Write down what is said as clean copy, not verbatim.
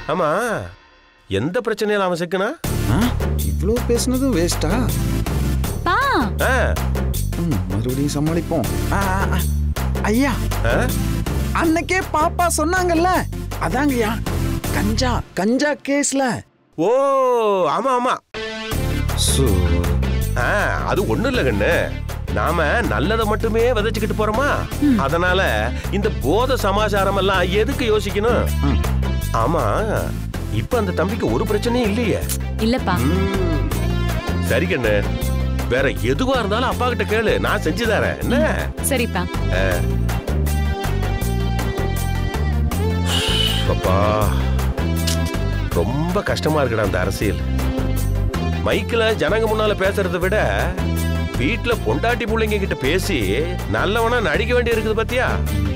ஆமா, எந்த பிரச்சனையில அவன் சிக்கனா? இவ்வளோ பேசுனதும் வேஸ்டா? மறுபடியும் சமாளிப்போம். ஐயா, அன்னைக்கே பாப்பா சொன்னாங்கல்ல, அதாங்கய்யா கஞ்சா கஞ்சா கேஸ்ல. ஓ ஆமா ஆமா, அது ஒண்ணும் இல்ல கண்ணு. நாம நல்லதை மட்டுமே விதைச்சுக்கிட்டு போறோமா, அதனால இந்த போத சமாச்சாரம் எல்லாம் எதுக்கு யோசிக்கணும்? ஆமா, இப்ப அந்த தம்பிக்கு ஒரு பிரச்சனையும் இல்லையே. இல்லப்பா. சரி கண்ணு, வேற எதுவா இருந்தாலும் அப்பா கிட்ட கேளு, நான் செஞ்சு தரேன். என்ன? சரிப்பா. அப்பா ரொம்ப கஷ்டமா இருக்குடா அந்த அரசியல். மைக்கில் ஜனங்க முன்னால பேசுறதை விட வீட்டுல பொண்டாட்டி பிள்ளைங்க கிட்ட பேசி நல்லவனா நடிக்க வேண்டி இருக்குது பாத்தியா?